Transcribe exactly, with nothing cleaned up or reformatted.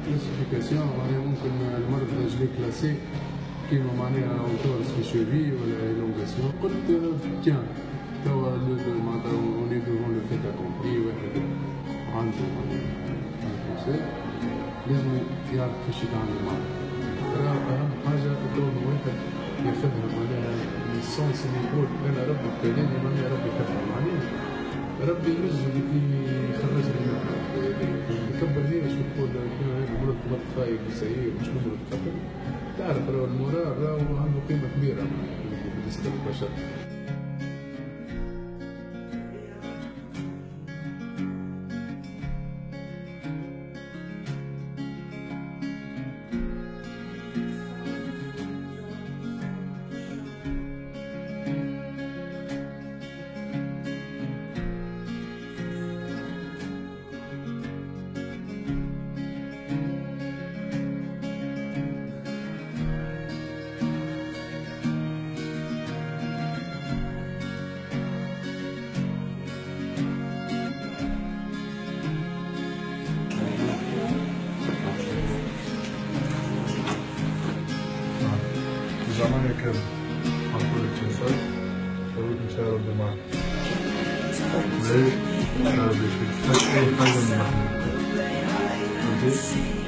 كلاسيفيكاسيون معناها ممكن المرض جلي كلاسي كيما معناها اوتورس في شوفي ولا ايلونغاسيون. قلت تيان توا معناتها اوني دورون لو فيت اكومبلي واحد عنده كونسير لازم يعرف كيفاش يتعامل معاه. اهم حاجه كون واحد ياخذها معناها السونس اللي يقول انا ربي ابتلاني معناها ربي يحبها معناها ربي ينجم يخرجني منها. يكبر ليه شو تقول كيما هيك مرض مرض خايب وسيء مش مرض خطر. تعرف راهو المورال راهو عنده قيمه كبيره بالنسبه للبشر. زمان كذا حطوا لك جسد سويت مشاعر الدماغ ليه؟ مشاعر بيشوف أي حاجة من